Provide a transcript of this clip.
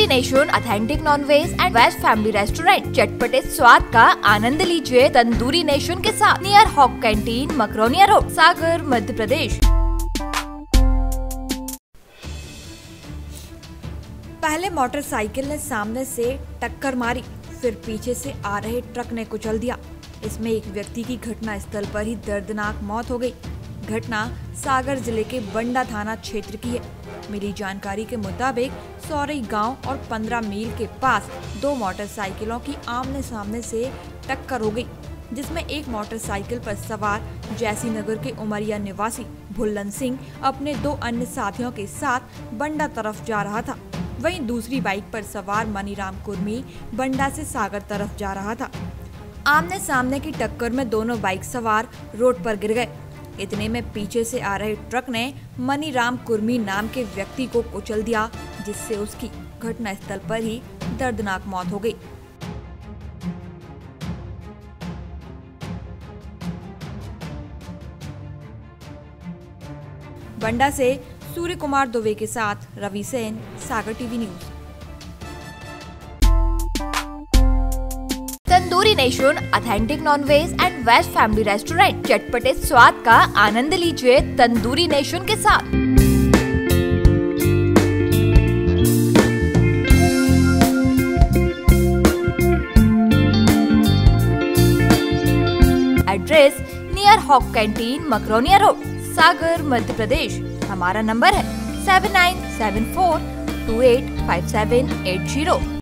Nation authentic non veg and veg family restaurant. चटपटे स्वाद का आनंद लीजिए तंदूरी नेशन के साथ। Near hawk canteen, Makronia road, Sagar, Madhya Pradesh. पहले मोटरसाइकिल ने सामने से टक्कर मारी, फिर पीछे से आ रहे ट्रक ने कुचल दिया। इसमें एक व्यक्ति की घटना स्थल पर ही दर्दनाक मौत हो गई। घटना सागर जिले के बंडा थाना क्षेत्र की है। मिली जानकारी के मुताबिक सौरई गांव और 15 मील के पास दो मोटरसाइकिलों की आमने सामने से टक्कर हो गई, जिसमें एक मोटरसाइकिल पर सवार जैसी नगर के उमरिया निवासी भुल्लन सिंह अपने दो अन्य साथियों के साथ बंडा तरफ जा रहा था। वहीं दूसरी बाइक पर सवार मनीराम कुर्मी बंडा से सागर तरफ जा रहा था। आमने सामने की टक्कर में दोनों बाइक सवार रोड पर गिर गए। इतने में पीछे से आ रहे ट्रक ने मनीराम कुर्मी नाम के व्यक्ति को कुचल दिया, जिससे उसकी घटना स्थल पर ही दर्दनाक मौत हो गई। बंडा से सूर्य कुमार दुबे के साथ Ravi Sen, Sagar TV news. Tandoori nation authentic non veg and veg family restaurant. चटपटे स्वाद का आनंद लीजिए तंदूरी नेशन के साथ। Address near hawk canteen, Makronia road, Sagar, Madhya Pradesh. हमारा नंबर है 7974285780।